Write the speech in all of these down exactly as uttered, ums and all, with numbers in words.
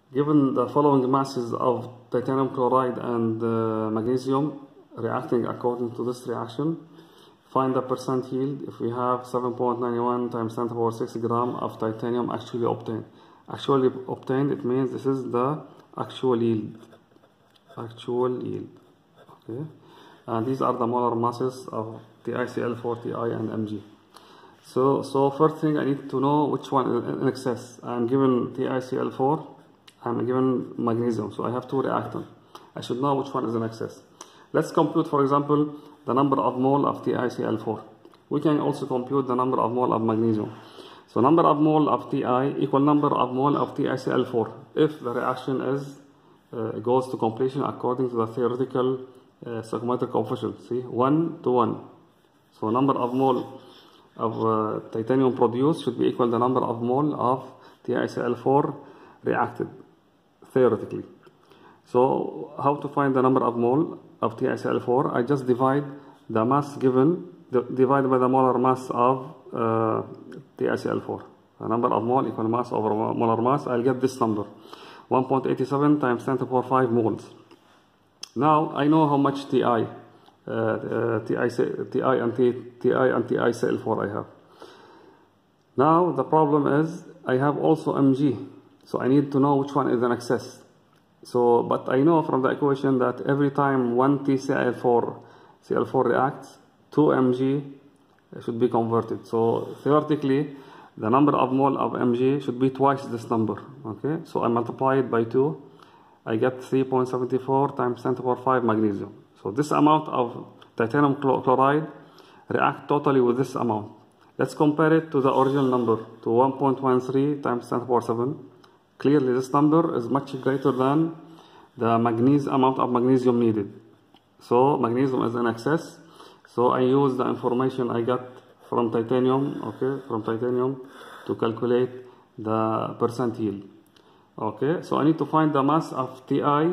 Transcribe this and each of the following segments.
given the following masses of titanium chloride and uh, magnesium reacting according to this reaction, find the percent yield if we have seven point nine one times ten to the power six gram of titanium actually obtained. Actually obtained, it means this is the actual yield. Actual yield. Okay. And these are the molar masses of T I C L four, Ti, and M G. So, so first thing I need to know which one is in excess. I'm given T I C L four, I'm given magnesium, so I have two reactants. I should know which one is in excess. Let's compute, for example, the number of mole of T I C L four. We can also compute the number of mole of magnesium. So number of mole of Ti equal number of mole of T I C L four if the reaction is uh, goes to completion according to the theoretical uh, stoichiometric coefficient. See, one to one. So number of mole of uh, titanium produced should be equal to the number of mole of T I C L four reacted theoretically. So how to find the number of mole of T I C L four? I just divide the mass given divided by the molar mass of uh, T I C L four. The number of mole equal mass over molar mass. I'll get this number, one point eight seven times ten to the power five moles. Now I know how much Ti, uh, uh, Ti, Ti and T, Ti and T I C L four I have. Now the problem is I have also M G, so I need to know which one is in excess. So, but I know from the equation that every time one T C L four C L four reacts, two M G should be converted. So theoretically, the number of mole of M G should be twice this number. Okay, so I multiply it by two, I get three point seven four times ten to the power five magnesium. So this amount of titanium chloride react totally with this amount. Let's compare it to the original number, to one point one three times ten to the power seven. Clearly, this number is much greater than the magnesium amount of magnesium needed. So magnesium is in excess. So I use the information I got from titanium, okay, from titanium to calculate the percent yield. Okay, so I need to find the mass of Ti uh,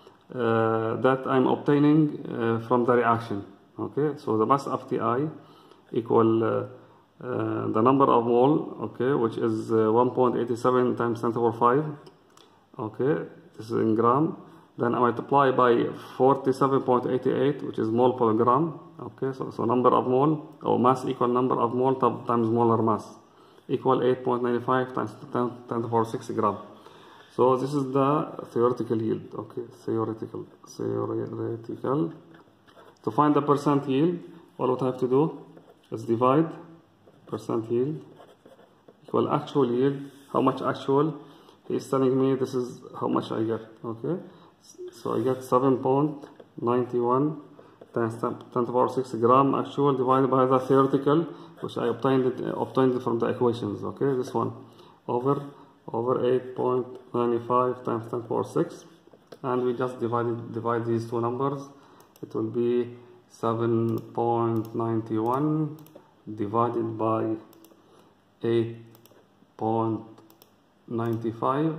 that I'm obtaining uh, from the reaction. Okay, so the mass of Ti equal uh, uh, the number of mole, okay, which is uh, one point eight seven times ten to the power five. Okay, this is in gram. Then I multiply by forty-seven point eight eight, which is mole per gram. Okay, so, so number of mole, or mass equal number of mole times molar mass, equal eight point nine five times ten to the power six gram. So this is the theoretical yield. Okay, theoretical, theoretical. To find the percent yield, all what I have to do is divide percent yield equal actual yield. How much actual? He is telling me this is how much I get. Okay. So I get seven point nine one times ten to the power six gram actual divided by the theoretical, which I obtained it, obtained it from the equations. Okay, this one over over eight point nine five times ten to the power six, and we just divided divide these two numbers. It will be seven point nine one divided by eight point nine five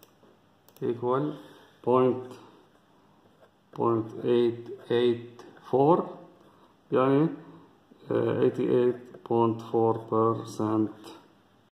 equal point point eight eight four, يعني eighty-eight point four percent.